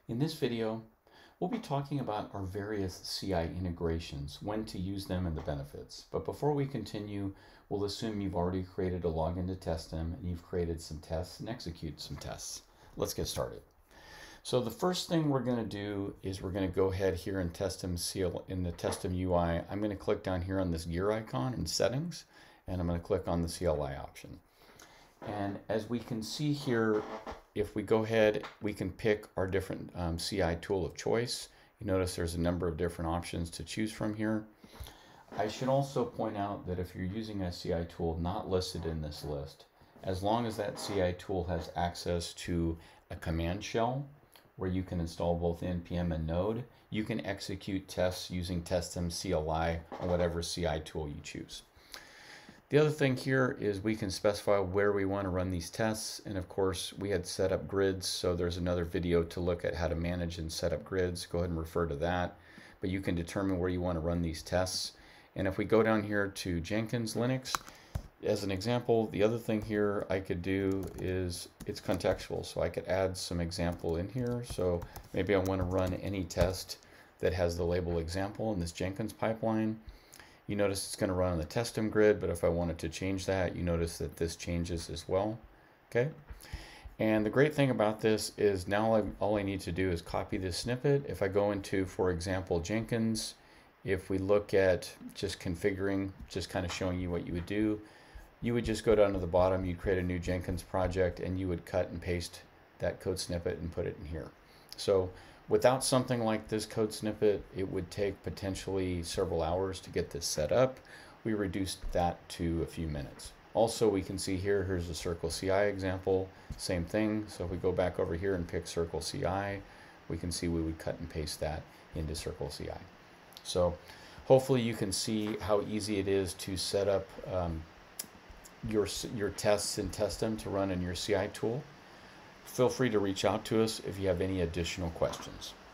In this video, we'll be talking about our various CI integrations, when to use them, and the benefits. But before we continue, we'll assume you've already created a login to Testim and you've created some tests and executed some tests. Let's get started. So the first thing we're going to do is we're going to go ahead here in Testim CLI, in the Testim UI. I'm going to click down here on this gear icon in settings, and I'm going to click on the CLI option. And as we can see here, if we go ahead, we can pick our different CI tool of choice. You notice there's a number of different options to choose from here. I should also point out that if you're using a CI tool not listed in this list, as long as that CI tool has access to a command shell where you can install both npm and node, you can execute tests using Testim CLI or whatever CI tool you choose. The other thing here is we can specify where we want to run these tests, and of course we had set up grids, so there's another video to look at how to manage and set up grids. Go ahead and refer to that, but you can determine where you want to run these tests. And if we go down here to Jenkins Linux, as an example, the other thing here I could do is it's contextual, so I could add some example in here. So maybe I want to run any test that has the label example in this Jenkins pipeline. You notice it's going to run on the Testim grid, but if I wanted to change that, you notice that this changes as well. Okay. And the great thing about this is now all I need to do is copy this snippet. If I go into, for example, Jenkins, if we look at just configuring, just kind of showing you what you would do, you would just go down to the bottom, you'd create a new Jenkins project, and you would cut and paste that code snippet and put it in here. So without something like this code snippet, it would take potentially several hours to get this set up. We reduced that to a few minutes. Also, we can see here, here's a Circle CI example, same thing. So if we go back over here and pick Circle CI, we can see we would cut and paste that into Circle CI. So hopefully you can see how easy it is to set up your tests in Testim to run in your CI tool. Feel free to reach out to us if you have any additional questions.